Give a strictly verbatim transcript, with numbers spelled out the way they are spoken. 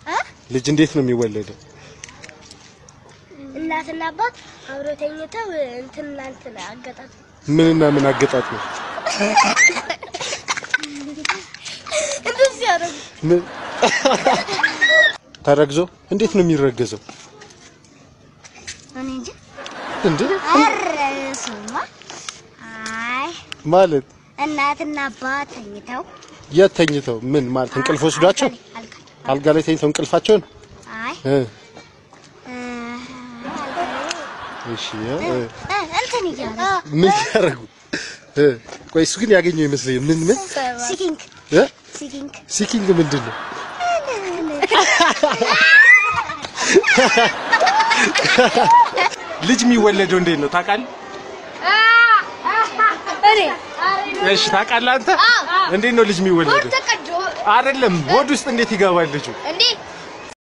ልጅ እንዴት ነው የሚወለደው? እናትና አባት አብረው ተኝተው እንትን እንትን አገጣጥ ምንና ምን አገጣጥ ነው? እንደዚህ ያረግ ምን ተረግዞ እንዴት ነው የሚረገዘው? እኔ እንጂ እንዴ አረሱማ አይ ማለት እናትና አባት ተኝተው የት ተኝተው ምን ማለት እንቅልፍ ወስዷቸው አልጋ ላይ ተኝተው እንቅልፋቸውን አይ እ እሺ እንትን ይያረ ምን ያረጉ እ ቆይ እሱ ግን ያገኘው ይመስለኝ ምን ምን ሲኪንግ እ ሲኪንግ ሲኪንግ ምንድነው? ልጅ የሚወለደው እንዴት ነው ታውቃለህ? እኔ እሺ ታውቃለህ አንተ? እንዴት ነው ልጅ የሚወለደው? አይደለም ሆድ ውስጥ እንዴት ይገባል ልጁ? እንዴ